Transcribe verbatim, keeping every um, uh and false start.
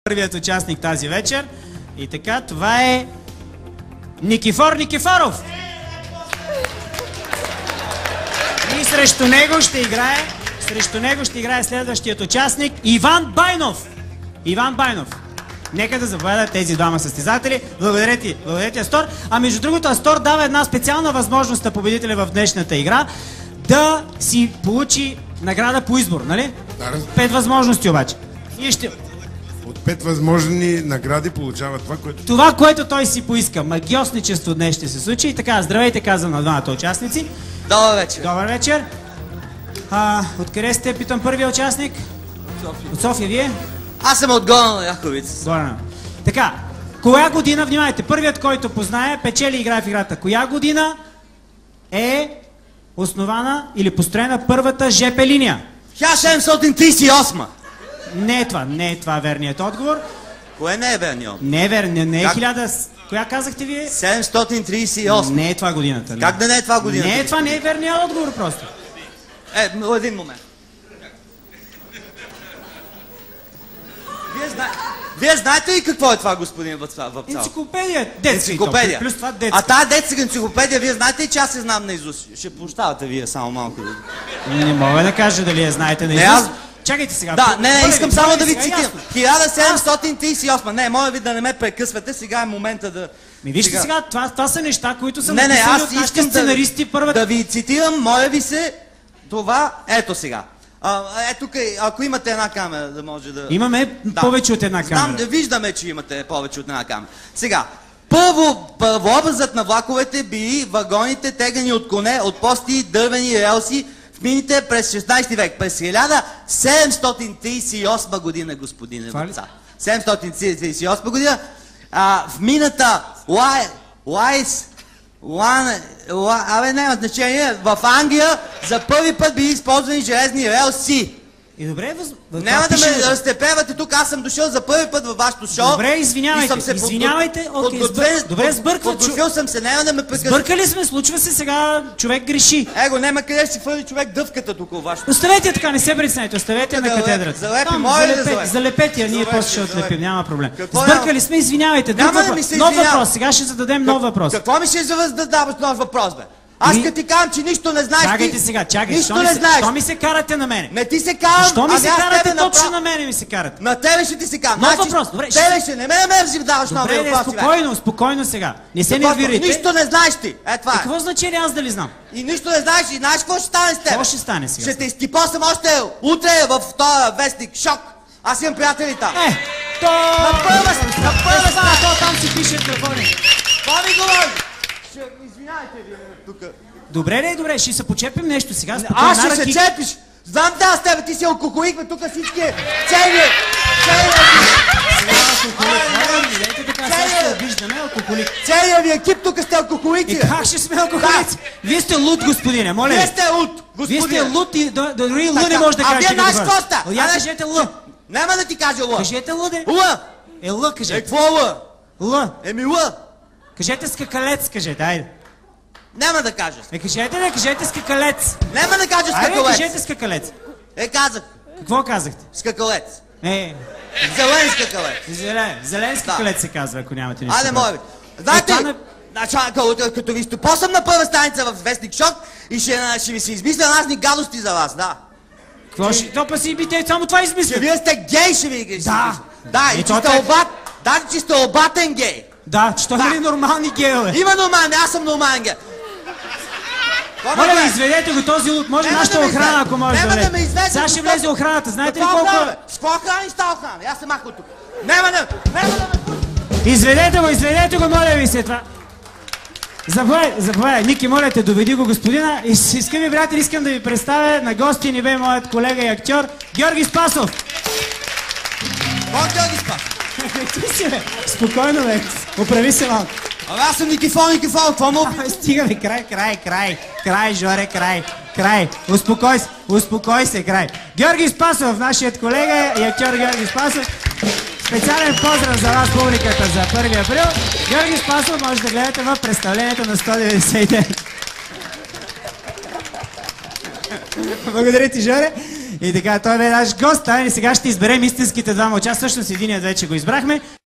Първият участник тази вечер. И така, това е Никифор Никифоров. И срещу него ще играе, срещу него ще играе следващият участник Иван Байнов. Иван Байнов. Нека да заповядат тези двама състезатели. Благодаря ти, благодаря ти, Астор. А между другото, Астор дава една специална възможност на победителя в днешната игра да си получи награда по избор, нали? Да, Пет възможности обаче. Ние ще... От пет възможни награди получава това, което... Това, което той си поиска. Магиосничество днес ще се случи. И така, здравейте, казвам на двамата участници. Добър вечер. Добър вечер. А, откъде сте, питам първия участник? София. От София, вие? Аз съм от Горна Яховица. Горна. Така, коя година, внимайте, първият, който познае, печели играе в играта. Коя година е основана или построена първата ЖП линия? хиляда седемстотин тридесет и осма. Не е това, не е това верният отговор. Кое не е верният? Не е верният, не е Как? хиляда... Коя казахте вие? седемстотин тридесет и осма. Не е това годината. Не. Как да не е това годината? Не е това, не е верният отговор просто. Е, един момент. Вие, зна... Вие знаете ли какво е това, господин Въпцалов? Енциклопедия. Детска Енциклопедия. Плюс това детска. А тази детска енциклопедия, вие знаете ли, че аз се знам наизуст? Ще прощавате вие само малко. Не мога да кажа дали я знаете на Не, изус. аз- Чакайте сега. Да, не, не, Моля искам ви, само моля да ви сега, цитирам. ясно. хиляда седемстотин тридесет и осма. Не, моля ви да не ме прекъсвате, сега е момента да... Ми вижте сега, това, това са неща, които са Не, не, написани аз от нашите искам да, сценаристи първата... да ви цитирам, моля ви се, това, ето сега. А, ето, ако имате една камера, да може да... Имаме Да. повече от една камера. Знам, да виждаме, че имате повече от една камера. Сега, първо, първообразът на влаковете били вагоните, тегани от коне, от пости, дървени релси, в мините през шестнадесети век. През хиляда седемстотин тридесет и осма година, господине Това ли? Въпца. седемстотин тридесет и осма година, а, в мината Лай, Лайс, Лан, Ла, абе няма значение, в Англия за първи път били използвани железни релси. И добре, въз... Няма да пише ме го. разтепевате тук, аз съм дошъл за първи път във вашето шоу. Добре, извинявайте, и съм се извинявайте, подго- окей, подготвен- сбър- добре, сбърква, чу- Подготвил съм се, няма да ме прекъсвате. Бъркали сме, случва се сега, човек греши. Его, няма къде ще си фърли човек дъвката тук във вашето. Оставете така, не се притеснете, оставете я на Да, катедрата. залепи, Там, моля ли да залепете, залепи? залепете я, ние Залепи, после ще залепи. отлепим, няма проблем. Какво Сбъркали няма? сме, извинявайте. Друг Няма да въпрос. ми се Нов извинява. въпрос, сега ще зададем нов въпрос. Какво ми ще за да даваш нов въпрос, бе? Аз Ми- като ти казвам, че нищо не знаеш, Чакайте ти... сега, чакайте. Нищо Що ми не се- знаеш. Що ми се карате на мене? Не ти се казвам, Що ми ами се аз карате тебе точно направо- на мене ми се карате? На тебе ще ти се казвам. Нов Значи, въпрос, добре, Тебе ще- ще не ме намерзи да даваш нови Добре, не, въпроси, бе. спокойно, спокойно сега. Не се Какво- нервирайте. Нищо не знаеш ти. Е, това е. Какво значение аз дали знам? И нищо не знаеш и знаеш какво ще стане с теб? Какво ще стане сега? Ще те изтипосам още утре в този вестник. Шок! Аз имам приятели там. Е, то... На първа, на първа Това, страна. то там си пише телефони. Това ми говори. Ще, извинявайте ви тук. Добре, не, добре, ще се почепим нещо сега. Аз спокойно, ще се Раки. чепиш. Знам да аз тебе, ти си алкохолик, бе, тук всички е. Цели, цели, Моля, не дайте така, сега ще Целият- виждаме алкохолик. целият ви екип тук сте алкохолици. И бе. как ще сме алкохолици? Вие сте луд, господине, моля Вие ви. сте луд, Вие господине. сте луд и до- дори лу Така, не може да а кажете. вие знаеш като какво хора. сте? О, Я А, кажете Л. Няма да ти кажа ла. Кажете Л, де. Ла. Е, Л, Е, кажете. какво ла? Л. Еми ла. Кажете скакалец, кажете, айде. Няма да кажа. Е, кажете, не, кажете скакалец. Няма да кажа Айде, скакалец. кажете скакалец. Е, казах. Какво казахте? Скакалец. Е, Зелен скакалец. зелен, зелен скакалец се казва, ако нямате нищо. Айде, против. моля ви. Знаете, Е, това не- значи, като, като ви стопосам на първа страница в Вестник Шок и ще, ще ви се измисля разни гадости за вас, да. Какво ще... То па си би, те само това Че измислят. вие сте гей, ще ви ги Да. Да, и И че то сте те- обат. Даже, че сте обатен гей. Да, че това Да. ли нормални гейове? Има нормален, аз съм нормален гей. Какво ме Моля ви, гледаш? изведете го този луд. Може Няма нашата да ме охрана, изведе. ако може Няма да да влезе. ме изведе, Сега ще защото- влезе охраната. Знаете ли Какво колко... охрана, бе? С какво охрана и ста охрана? Аз се махам от тук. Няма да... Няма да ме... Изведете го, изведете го, моля ви се това. Заповядай, заповядай. Ники, моля те, доведи го господина. И с- скъпи приятели, искам да ви представя на гости ни бе моят колега и актьор Георги Спасов. Кой те ги спа? Ти си, бе. Спокойно, бе. Оправи се малко. Абе, аз съм Никифор, Никифор, какво му... Абе, стига, бе. Край, край, край. Край, Жоре, край. Край. Успокой се, успокой се, край. Георги Спасов, нашият колега и актьор Георги Спасов. Специален поздрав за вас, публиката, за първи април. Георги Спасов може да гледате в представлението на сто деветдесет и девет. Благодаря ти, Жоре. И така, той бе наш гост, а и сега ще изберем истинските двама участващи, всъщност единият вече го избрахме.